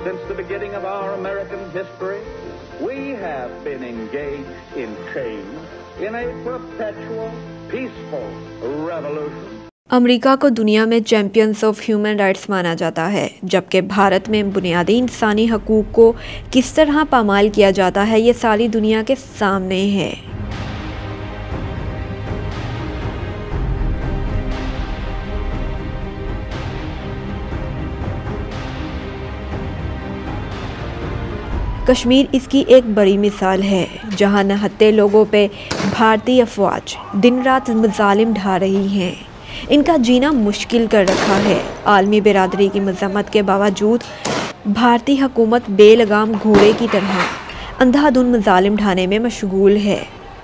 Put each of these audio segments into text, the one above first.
Since the beginning of our American history, we have been engaged in change, in a perpetual, peaceful revolution. America को दुनिया में champions of human rights माना जाता है, जबकि भारत में बुनियादी इंसानी हकूक़ को किस तरह पामाल किया जाता है ये सारी दुनिया के सामने है। कश्मीर इसकी एक बड़ी मिसाल है, जहां निहत्थे लोगों पे भारतीय अफवाज दिन रात मज़ालिम ढा रही हैं। इनका जीना मुश्किल कर रखा है। आलमी बिरादरी की मज़म्मत के बावजूद भारतीय हुकूमत बेलगाम घोड़े की तरह अंधाधुंध मज़ालिम ढाने में मशगूल है।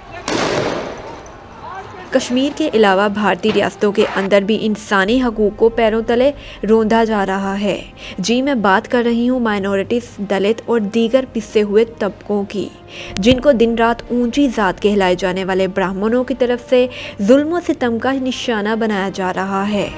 कश्मीर के अलावा भारतीय रियासतों के अंदर भी इंसानी हकूक़ को पैरों तले रौंदा जा रहा है। जी मैं बात कर रही हूँ माइनॉरिटीज़, दलित और दीगर पिसे हुए तबकों की, जिनको दिन रात ऊंची ज़ात कहलाए जाने वाले ब्राह्मणों की तरफ से जुल्म और सितम का निशाना बनाया जा रहा है।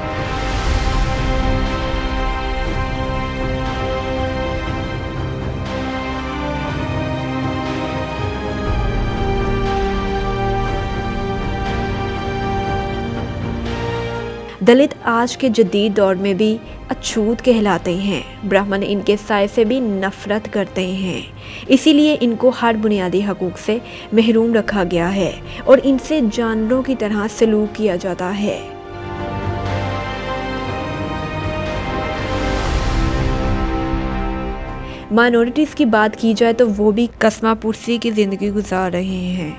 दलित आज के जदीद दौर में भी अछूत कहलाते हैं। ब्राह्मण इनके साए से भी नफरत करते हैं, इसीलिए इनको हर बुनियादी हकूक़ से महरूम रखा गया है और इनसे जानवरों की तरह सलूक किया जाता है। माइनॉरिटीज़ की बात की जाए तो वो भी कसमा पुरसी की ज़िंदगी गुजार रहे हैं।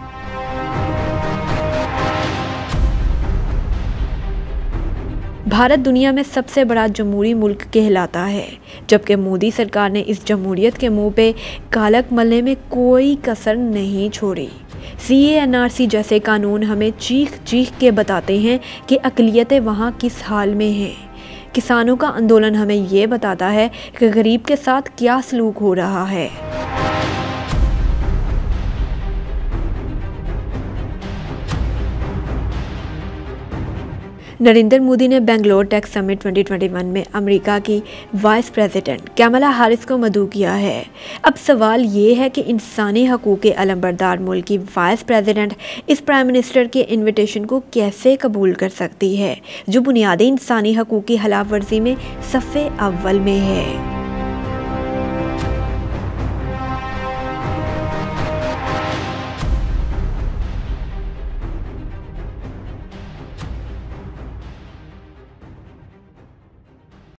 भारत दुनिया में सबसे बड़ा जमहूरी मुल्क कहलाता है, जबकि मोदी सरकार ने इस जमहूरियत के मुंह पे कालक मलने में कोई कसर नहीं छोड़ी। CAA NRC जैसे कानून हमें चीख चीख के बताते हैं कि अक़लियतें वहाँ किस हाल में हैं। किसानों का आंदोलन हमें ये बताता है कि गरीब के साथ क्या सलूक हो रहा है। नरेंद्र मोदी ने बेंगलोर टेक समिट 2021 में अमेरिका की वाइस प्रेसिडेंट कैमला हैरिस को मदऊ किया है। अब सवाल ये है कि इंसानी हकूक़ के अलमबरदार मुल्क की वाइस प्रेसिडेंट इस प्राइम मिनिस्टर के इन्विटेशन को कैसे कबूल कर सकती है, जो बुनियादी इंसानी हकूक़ की खिलाफ वर्जी में सफ़े अव्वल में है।